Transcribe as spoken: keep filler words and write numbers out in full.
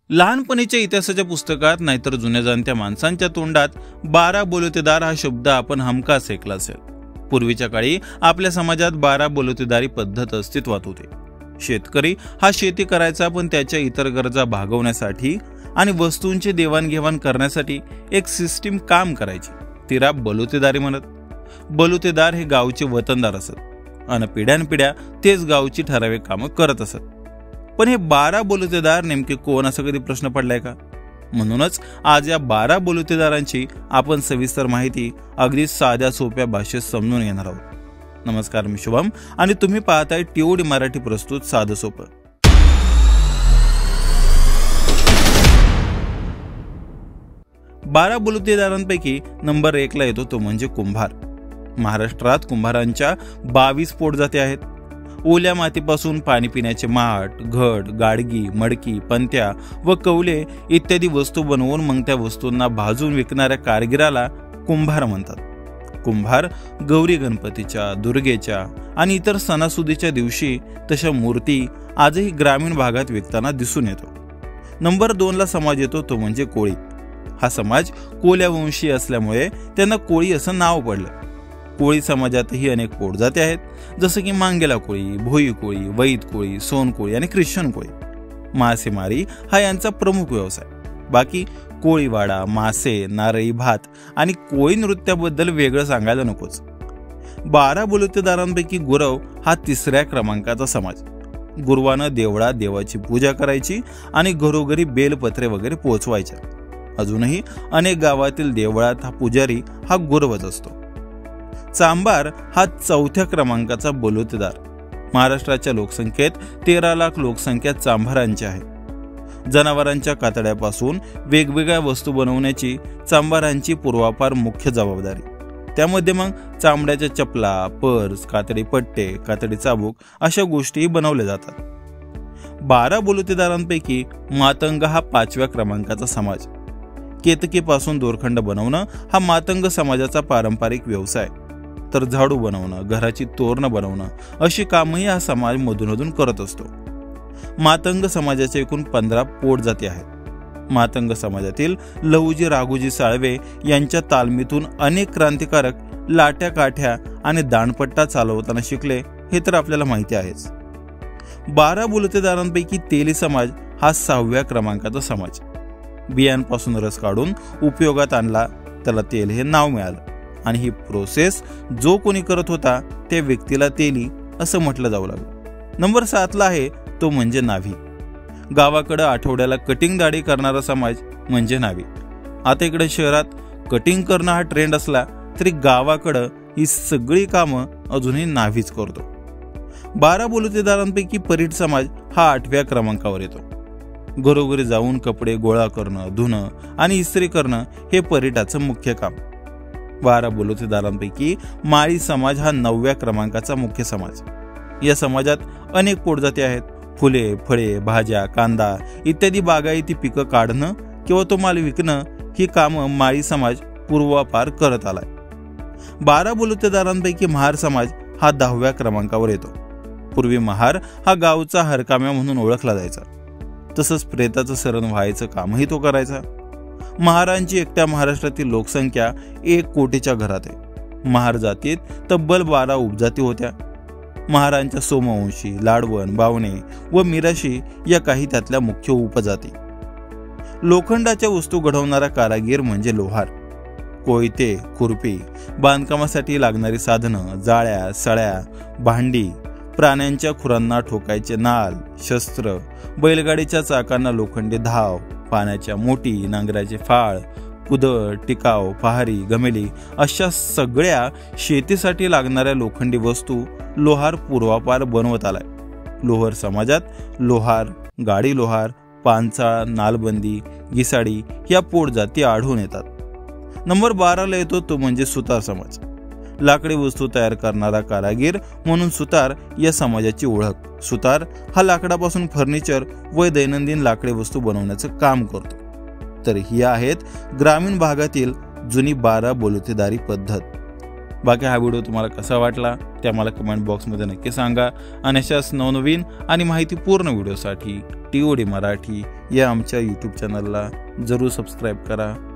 लहानपणीच्या इतिहासाच्या पुस्तकात नाहीतर जुन्या जाणत्या माणसांच्या तोंडात बारा बोलतेदार हा शब्द आपण हमखास ऐकला असेल. पूर्वीच्या काळी आपल्या समाजात बारा बोलतेदारी पद्धत अस्तित्वात होती. शेतकरी हा शेती करायचा, पण त्याच्या इतर गरजा भागवण्यासाठी आणि वस्तूंची देवाणघेवाण करण्यासाठी एक सिस्टीम काम करायची. तिला बलुतेदारी म्हणत. बलुतेदार हे गावचे वतनदार असत आणि पिढ्यानपिढ्या तेच गावची ठराविक कामं करत असत. पण हे बारा बोलतेदार नेमके कोण, असा कधी प्रश्न पडलाय का? म्हणूनच आज या बारा बोलतेदारांची आपण सविस्तर माहिती अगदी साध्या सोप्या भाषेत समजून घेणार आहोत. नमस्कार, मी शुभम आणि तुम्ही पाहताय टीओडी मराठी प्रस्तुत साधं सोपं. बारा बोलतेदारांपैकी नंबर एकला येतो तो म्हणजे कुंभार. महाराष्ट्रात कुंभारांच्या बावीस पोटजाती आहेत. ओल्या मातीपासून पाणी पिण्याचे माठ, घट, गाडगी, मडकी, पंत्या व कौले इत्यादी वस्तू बनवून मग त्या वस्तूंना भाजून विकणाऱ्या कारगिराला कुंभार म्हणतात. कुंभार गौरी गणपतीच्या, दुर्गेच्या आणि इतर सणासुदीच्या दिवशी तशा मूर्ती आजही ग्रामीण भागात विकताना दिसून येतो. नंबर दोनला समाज येतो तो म्हणजे कोळी. हा समाज कोल्या वंशीय असल्यामुळे त्यांना कोळी असं नाव पडलं. कोळी समाजातही अनेक पोटजाती आहेत, जसं की मांगेला कोळी, भोई कोळी, वैद कोळी, सोन कोळी आणि ख्रिश्चन कोळी. मासेमारी हा यांचा प्रमुख व्यवसाय. बाकी कोळीवाडा, मासे, नारळी भात आणि कोळी नृत्याबद्दल वेगळं सांगायला नकोच. बारा बोलतेदारांपैकी गुरव हा तिसऱ्या क्रमांकाचा समाज. गुरवानं देवळात देवाची पूजा करायची आणि घरोघरी बेलपत्रे वगैरे पोचवायच्या. अजूनही अनेक गावातील देवळात हा पुजारी हा गुरवच असतो. चांभार हा चौथ्या क्रमांकाचा बोलतेदार. महाराष्ट्राच्या लोकसंख्येत तेरा लाख लोकसंख्या चांभारांची आहे. जनावरांच्या कातड्यापासून वेगवेगळ्या वस्तू बनवण्याची चांभारांची पूर्वापार मुख्य जबाबदारी. त्यामध्ये मग चामड्याच्या चपला, पर्स, कातडी पट्टे, कातडी चाबूक अशा गोष्टी बनवल्या जातात. बारा बोलतेदारांपैकी मातंग हा पाचव्या क्रमांकाचा समाज. केतकीपासून दोरखंड बनवणं हा मातंग समाजाचा पारंपरिक व्यवसाय. तर झाडू बनवणं, घराची तोरणं बनवणं अशी कामही हा समाज मधूनमधून करत असतो. मातंग समाजाच्या एकूण पंधरा पोटजाती आहेत. मातंग समाजातील लहुजी राघोजी साळवे यांच्या तालमीतून अनेक क्रांतिकारक लाट्या काठ्या आणि दांडपट्टा चालवताना शिकले, हे तर आपल्याला माहिती आहेच. बारा बोलतेदारांपैकी तेली समाज हा सहाव्या क्रमांकाचा समाज. बियांपासून रस काढून उपयोगात आणला, त्याला तेल हे नाव मिळालं आणि ही प्रोसेस जो कोणी करत होता त्या व्यक्तीला तेली असं म्हटलं जाऊ लागलं. नंबर सातला आहे तो म्हणजे नाव्ही. गावाकडं आठवड्याला कटिंग दाढी करणारा समाज म्हणजे नाव्ही. आता इकडे शहरात कटिंग करणं हा ट्रेंड असला तरी गावाकडं ही सगळी कामं अजूनही नाव्हीच करतो. बारा बोलतेदारांपैकी परीट समाज हा आठव्या क्रमांकावर येतो. घरोघरी जाऊन कपडे गोळा करणं, धुणं आणि इस्त्री करणं हे परीटाचं मुख्य काम. बारा बोलतेदारांपैकी माळी समाज हा नवव्या क्रमांकाचा मुख्य समाज. या समाजात अनेक पोटजाती आहेत. फुले, फळे, भाज्या, कांदा इत्यादी बागायती पिकं काढणं किंवा तो माल विकणं ही कामं माळी समाज पूर्वापार करत आलाय. बारा बोलतेदारांपैकी महार समाज हा दहाव्या क्रमांकावर येतो. पूर्वी महार हा गावचा हरकाम्या म्हणून ओळखला जायचा. तसंच प्रेताचं शरण व्हायचं कामही तो करायचा. महारांची एकट्या महाराष्ट्रातील लोकसंख्या एक कोटीच्या घरात आहे. महार जातीत तब्बल बारा उपजाती होत्या. महारांच्या सोमवंशी, लाडवण, बावणे व मिराशी या काही त्यातल्या मुख्य उपजाती. लोखंडाच्या वस्तू घडवणारा कारागीर म्हणजे लोहार. कोयते, खुरपी, बांधकामासाठी लागणारी साधनं, जाळ्या, सळ्या, भांडी, प्राण्यांच्या खुरांना ठोकायचे नाल, शस्त्र, बैलगाडीच्या चाकांना लोखंडी धाव, पाण्याच्या मोठी, नांगराचे फाळ, कुदळ, टिकाव, पहारी, गमेली अशा सगळ्या शेतीसाठी लागणाऱ्या लोखंडी वस्तू लोहार पूर्वापार बनवत आलाय. लोहार समाजात लोहार, गाडी लोहार, पांचाळ, नालबंदी, घिसाडी या पोटजाती आढळून येतात. नंबर बाराला येतो तो म्हणजे सुतार समाज. लाकडी वस्तू तयार करणारा कारागीर म्हणून सुतार या समाजाची ओळख. सुतार हा लाकडापासून फर्निचर व दैनंदिन लाकडी वस्तू बनवण्याचं काम करतो. तर ही आहेत ग्रामीण भागातील जुनी बारा बोलतेदारी पद्धत. बाकी हा व्हिडिओ तुम्हाला कसा वाटला ते आम्हाला कमेंट बॉक्समध्ये नक्की सांगा आणि अशाच नवनवीन आणि माहितीपूर्ण व्हिडिओसाठी टी ओ डी मराठी या आमच्या यूट्यूब चॅनलला जरूर सबस्क्राईब करा.